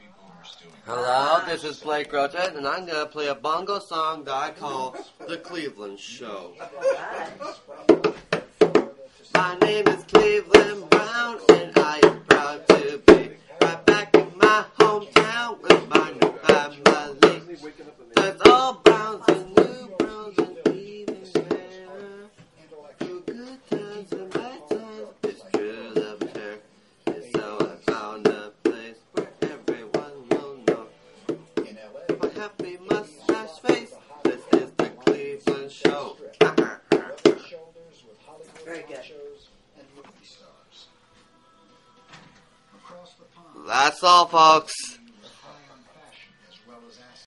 Hello, this is Blake Grotet, and I'm going to play a bongo song that I call The Cleveland Show. My name is Cleveland Brown, and I am proud to be right back in my hometown with my new family. There's all browns and new browns and even better. Through good times and bad times, it's true love and care. And so I found a place where everyone will know my happy mustache face. This is the Cleveland Show. Very good. That's all, folks.